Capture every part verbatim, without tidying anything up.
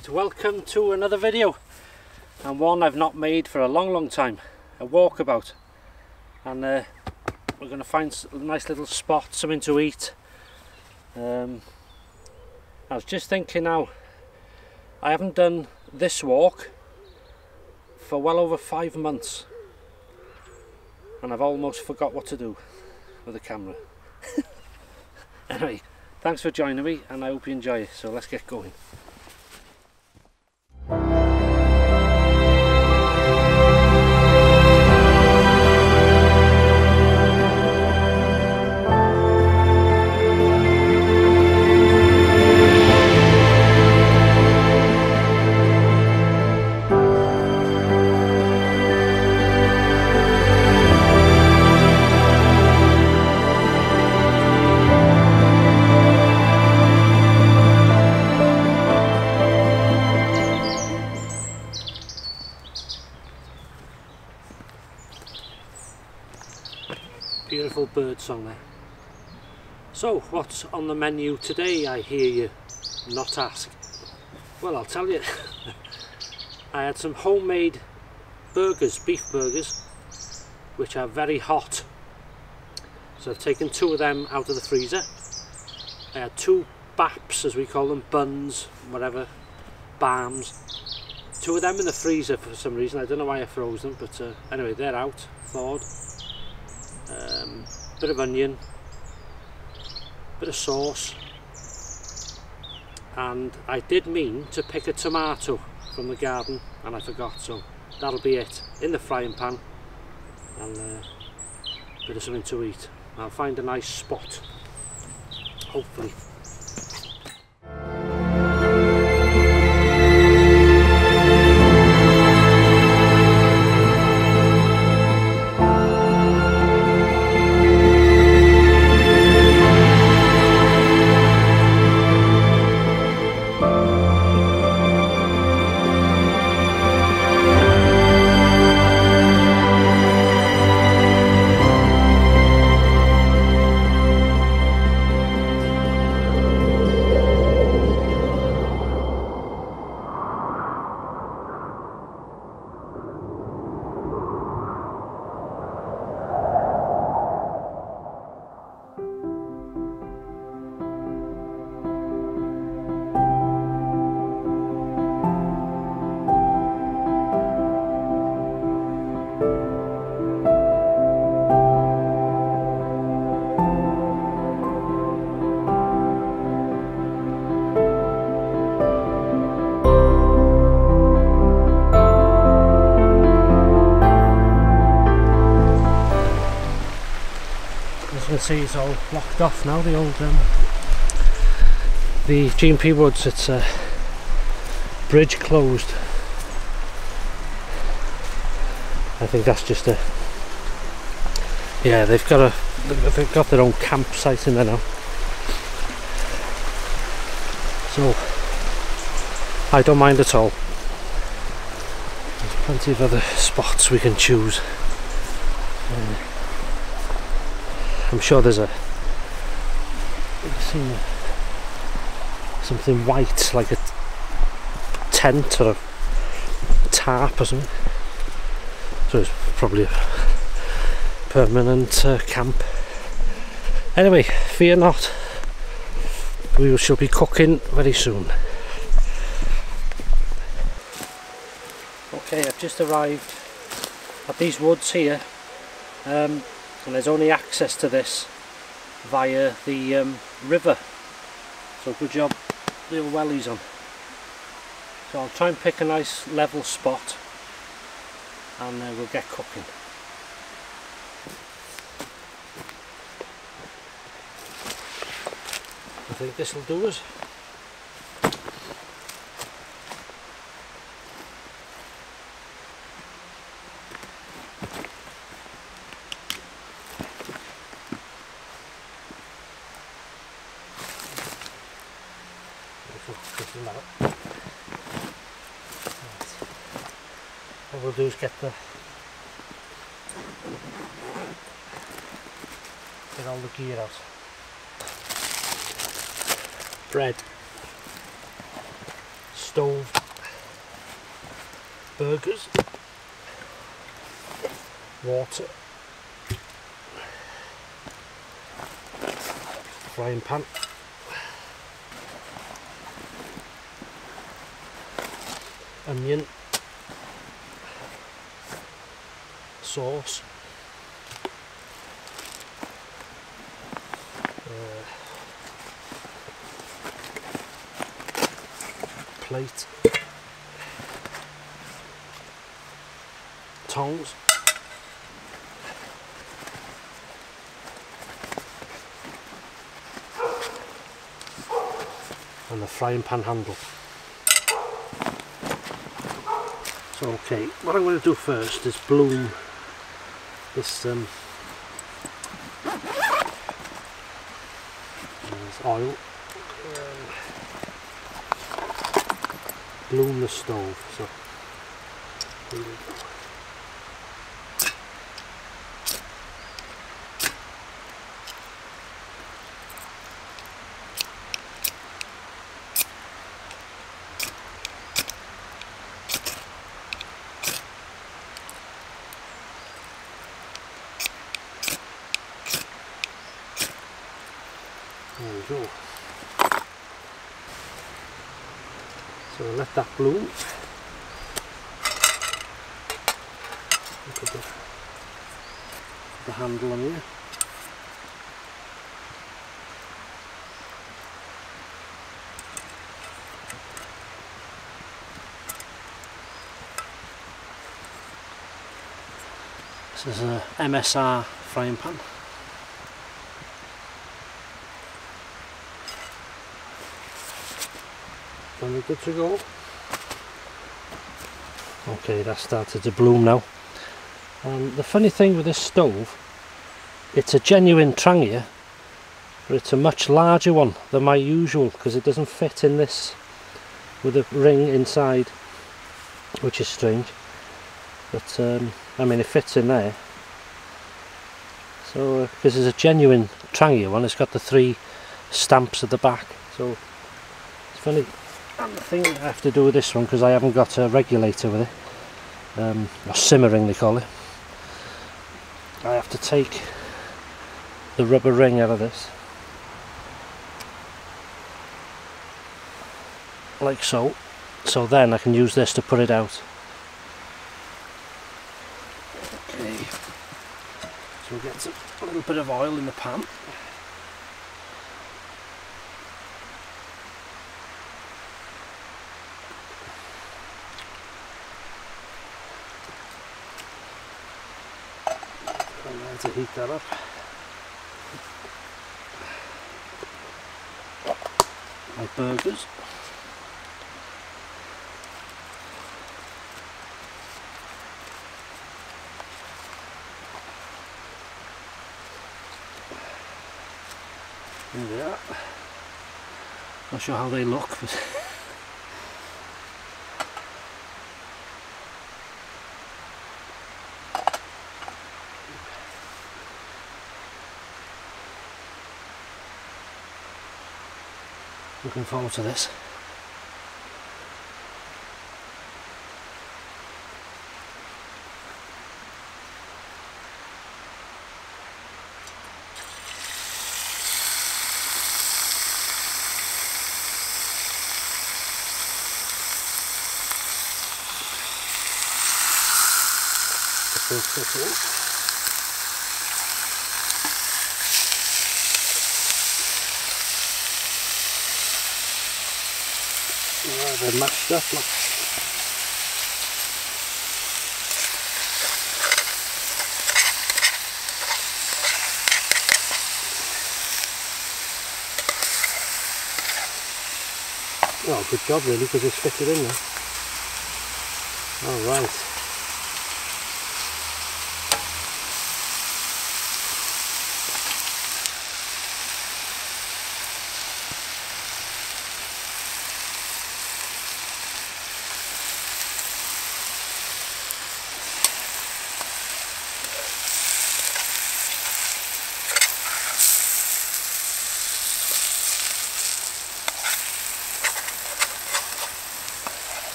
Right, welcome to another video, and one I've not made for a long long time, a walkabout. And uh, we're going to find a nice little spot, something to eat. um, I was just thinking now, I haven't done this walk for well over five months and I've almost forgot what to do with the camera. Anyway, thanks for joining me and I hope you enjoy it, so let's get going. Beautiful bird song there. So, what's on the menu today, I hear you not ask? Well, I'll tell you. I had some homemade burgers, beef burgers, which are very hot. So I've taken two of them out of the freezer. I had two baps, as we call them, buns, whatever, bams. Two of them in the freezer for some reason. I don't know why I froze them, but uh, anyway, they're out, thawed. Um, bit of onion, bit of sauce, and I did mean to pick a tomato from the garden and I forgot, so that'll be it in the frying pan and uh, a bit of something to eat. I'll find a nice spot, hopefully. As you can see, it's all blocked off now, the old um, the G and P Woods. It's a uh, bridge closed. I think that's just a, yeah, they've got a they've got their own campsite in there now, so I don't mind at all. There's plenty of other spots we can choose. uh, I'm sure there's a, I've seen something white, like a tent or a tarp or something. So it's probably a permanent uh, camp. Anyway, fear not, we shall be cooking very soon. Okay, I've just arrived at these woods here. Um, and there's only access to this via the um, river, so good job little wellies on. So I'll try and pick a nice level spot and uh, we'll get cooking. I think this will do us. What we'll do is get the get all the gear out. Bread, stove burgers, water, frying pan, onion, sauce, uh, plate, tongs, and the frying pan handle. So okay, what I'm going to do first is bloom this um, there's oil, um, bloom the stove. So here we go. There we go. So let that bloom. Look at the, the handle on here. This is a M S R frying pan. And we're good to go. Okay, that started to bloom now. And the funny thing with this stove, it's a genuine Trangia, but it's a much larger one than my usual because it doesn't fit in this with a ring inside, which is strange. But um, I mean, it fits in there. So because uh, it's a genuine Trangia one, it's got the three stamps at the back. So it's funny. And the thing I have to do with this one, because I haven't got a regulator with it, um, or simmering they call it, I have to take the rubber ring out of this, like so, so then I can use this to put it out. Okay, so we get some, a little bit of oil in the pan. To heat that up. My burgers. There they are. Not sure how they look, but looking forward to this. Yeah, they're mashed up. Look. Well, good job really, because it's fitted in there. All right.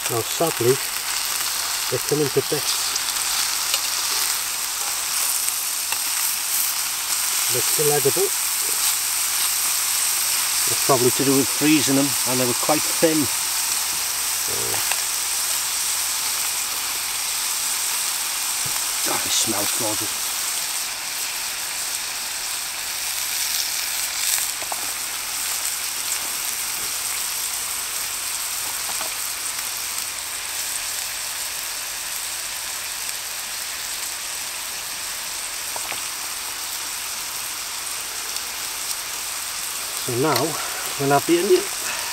Now sadly they're coming to bits. They're still edible. It's probably to do with freezing them, and they were quite thin. Oh, it smells gorgeous. So now we'll have the onion.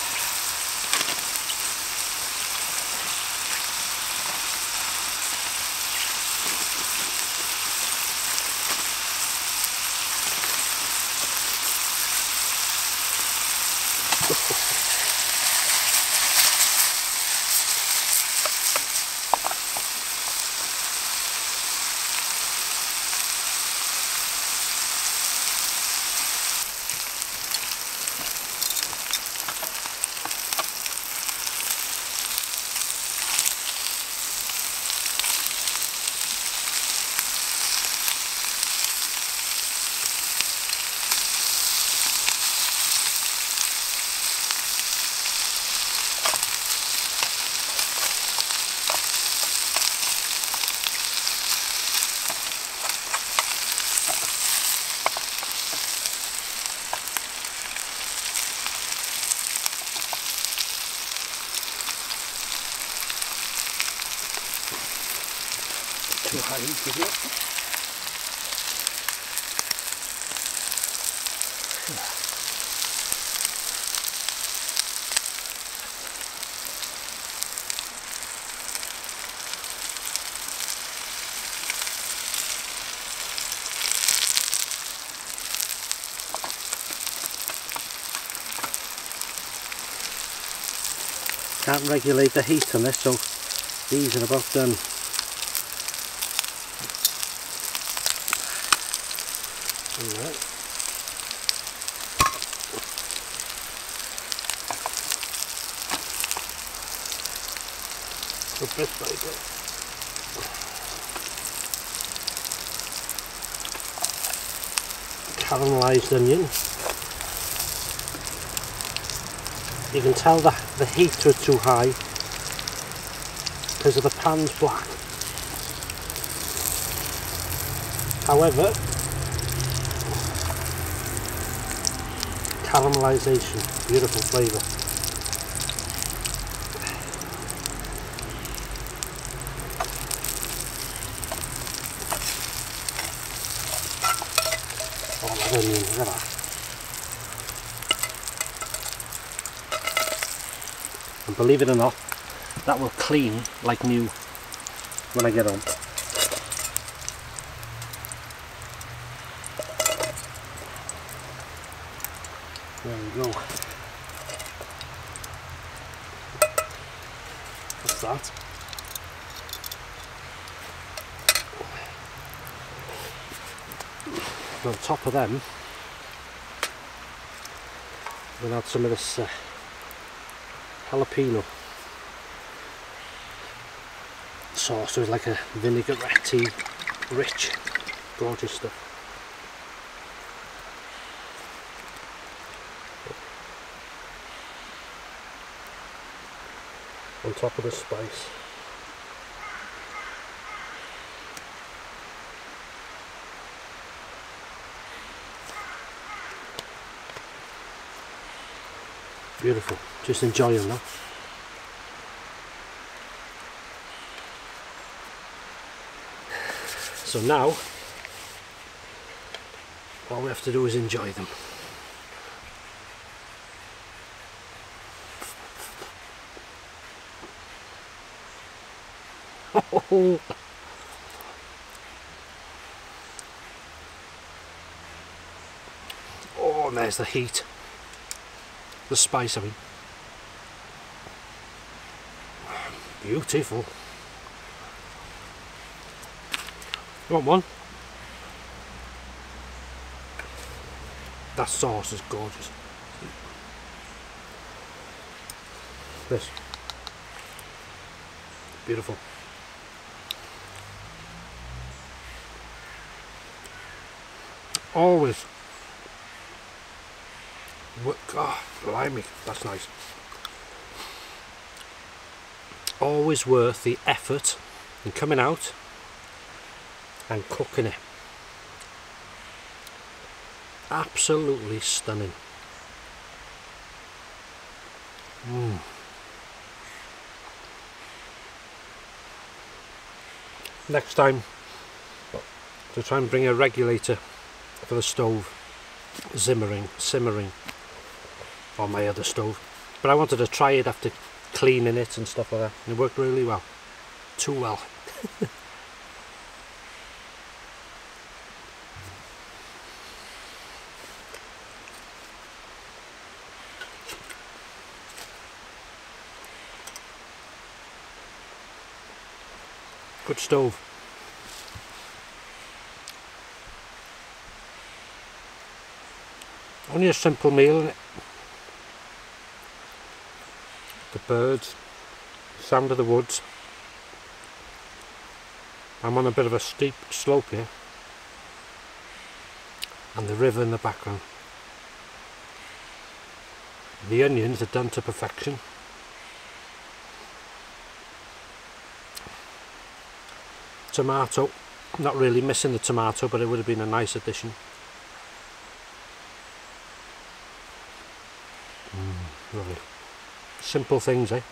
Too high heat, is it? Can't regulate the heat on this, so these are about done. Alright. So bit by bit. Caramelised onion. You can tell that the heat was too high because of the pan's black. However, caramelisation, beautiful flavour. Oh, that onion, look at that. And believe it or not, that will clean like new when I get home. There we go. What's that? And on top of them, we'll add some of this uh, jalapeno sauce. So it's like a vinaigrette-y, rich, gorgeous stuff. On top of the spice. Beautiful, just enjoying that. So now, all we have to do is enjoy them. Oh, oh, and there's the heat. The spice, I mean. Beautiful. You want one? That sauce is gorgeous. Beautiful. Always. Oh, blimey, that's nice. Always worth the effort in coming out and cooking it. Absolutely stunning. Mm. Next time, to try and bring a regulator for the stove simmering, simmering on my other stove. But I wanted to try it after cleaning it and stuff like that. And it worked really well. Too well. Good stove. Only a simple meal, innit? The birds, sound of the woods. I'm on a bit of a steep slope here, and the river in the background. The onions are done to perfection. Tomato, not really missing the tomato, but it would have been a nice addition. Mm, lovely. Simple things, eh?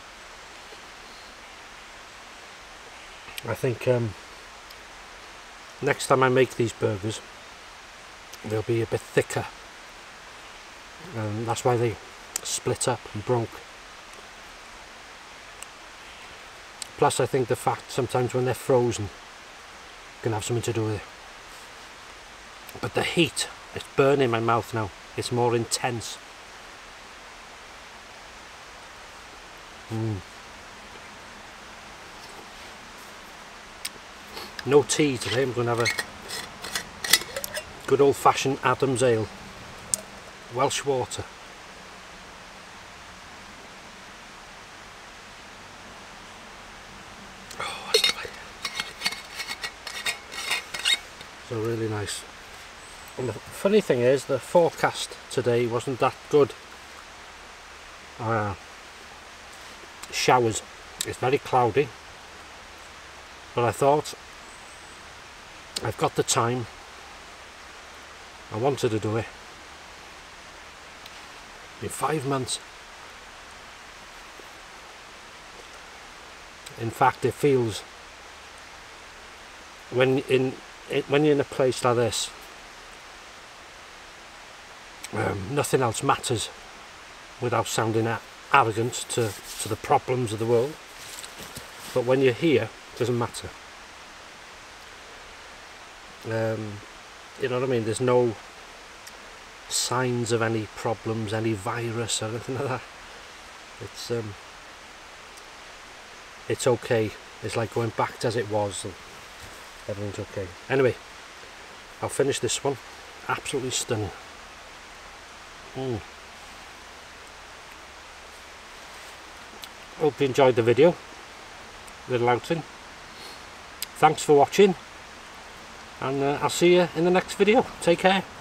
I think um, next time I make these burgers, they'll be a bit thicker, and that's why they split up and broke. Plus I think the fact sometimes when they're frozen can have something to do with it. But the heat, it's burning my mouth now. It's more intense. Mm. No tea today, I'm going to have a good old-fashioned Adam's ale. Welsh water. Oh, that's lovely. So really nice. And the funny thing is, the forecast today wasn't that good. Uh, showers. It's very cloudy. But I thought, I've got the time. I wanted to do it. In five months. In fact, it feels when in it, when you're in a place like this, um, nothing else matters, without sounding arrogant to to the problems of the world. But when you're here, it doesn't matter. Um, you know what I mean? There's no signs of any problems, any virus or anything like that. It's um, it's okay. It's like going back to as it was, and everything's okay. Anyway, I'll finish this one. Absolutely stunning. Mm. Hope you enjoyed the video. Little outing. Thanks for watching, and uh, I'll see you in the next video. Take care.